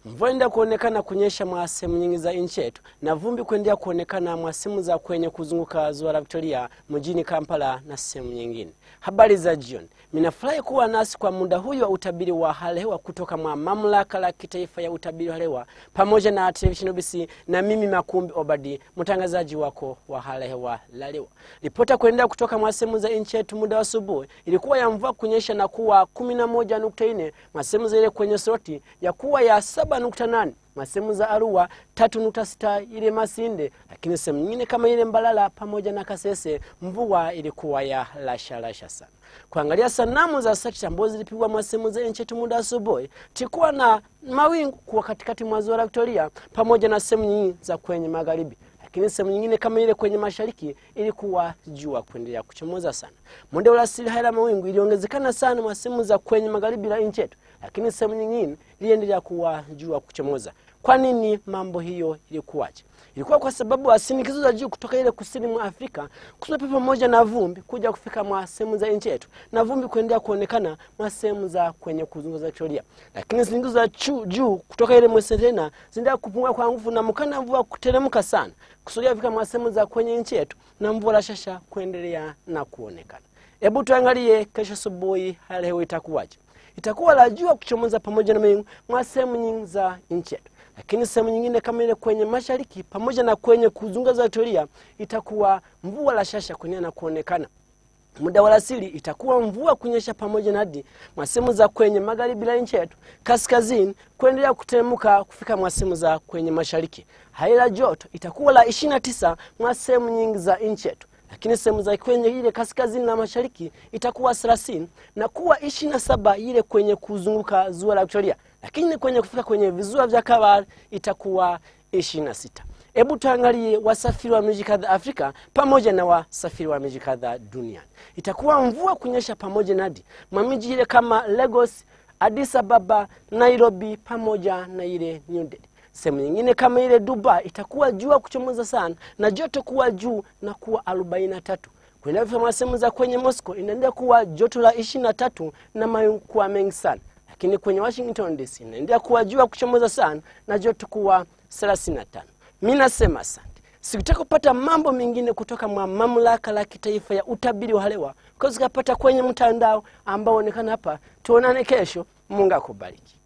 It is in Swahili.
Mvua inaendelea kuonekana kunyesha mwa sehemu nyingi za nchi yetu na vumbi kuendelea kuonekana mwa sehemu za kwenye kuzunguka Ziwa la Victoria mjini Kampala na sehemu nyingine. Habari za jioni. Ninafurahi kuwa nasi kwa muda huyu wa utabiri wa hali hewa kutoka mwa Mamlaka la Kitaifa ya Utabiri wa Hewa pamoja na Television UBC na mimi Makumbi Obadi, mtangazaji wako wa hali hewa la leo. Ripota kuendelea kutoka mwa sehemu za nchi yetu muda wa asubuhi ilikuwa ya mvua kunyesha na kuwa 11.4, masehemu za ile kwenye Soroti ya kuwa ya 7.8, masehemu za Arua 3.6 ile Masinde, lakini sehemu nyingine kama ile Mbalala pamoja na Kasese mvua ilikuwa ya lasha sana. Kuangalia sanamu za satellite ambazo zilipigwa mwa sehemu za nchi yetu muda asubuhi, tulikuwa na mawingu kwa katikati mwa Ziwa la Victoria pamoja na sehemu nyingine za kwenye magharibi. Lakini sehemu nyingine kama ile kwenye mashariki ilikuwa jua kuendelea kuchomoza sana. Mwendo wa asili hali ya mawingu iliongezekana sana mwa sehemu za kwenye magharibi la nchi yetu, lakini sehemu nyingine iliendelea kuwa jua kuchomoza. Kwa nini mambo hiyo ilikuwaje? Ilikuwa kwa sababu ya shinikizo za juu kutoka ile kusini mwa Afrika kusopa pamoja na vumbi kuja kufika mwa sehemu za nchi yetu na vumbi kuendelea kuonekana mwa sehemu za kwenye kuzunguka Victoria. Lakini shinikizo za juu kutoka ile Mwesentena zinaendelea kupungua kwa nguvu na mkana mvua kuteremka sana kusudia fika mwa sehemu za kwenye nchi yetu na mvua la shasha kuendelea na kuonekana. Hebu tuangalie kesho asubuhi hali hewa itakuwaje. Itakuwa la jua kuchomoza pamoja na mawingu mwa sehemu nyingi za nchi yetu. Lakini sehemu nyingine kama ile kwenye mashariki pamoja na kwenye kuzunguka Ziwa Victoria itakuwa mvua la shasha kuendelea na kuonekana. Muda wa alasiri itakuwa mvua kunyesha pamoja na hadi sehemu za kwenye magharibi la nchi yetu, kaskazini kuendelea kuteremka kufika mwa sehemu za kwenye mashariki. Hali ya joto itakuwa la 29 mwa sehemu nyingi za nchi yetu. Lakini sehemu za kwenye ile kaskazini na mashariki itakuwa 30 na kuwa 27 ile kwenye kuzunguka Ziwa la Victoria. Lakini kwenye kufika kwenye visiwa vya Kabale itakuwa 26. Hebu tuangalie wasafiri wa miji kadhaa Afrika pamoja na wasafiri wa miji kadhaa duniani. Itakuwa mvua kunyesha pamoja na hadi miji ile kama Lagos, Addis Ababa, Nairobi pamoja na ile New Delhi. Sehemu nyingine kama ile Dubai itakuwa jua kuchomoza sana na joto kuwa juu na kuwa 43. Kwenye sehemu za kwenye Moscow inaendelea kuwa joto la 23 na mawingu kuwa mengi sana. Lakini kwenye Washington DC inaendelea kuwa jua kuchomoza sana na joto kuwa 35. Mimi nasema asante. Sikutaka kupata mambo mengine kutoka mwa Mamlaka la Kitaifa ya Utabiri wa Hewa, kwa sababu kupata kwenye mtandao ambao unaonekana hapa. Tuonane kesho. Mungu akubariki.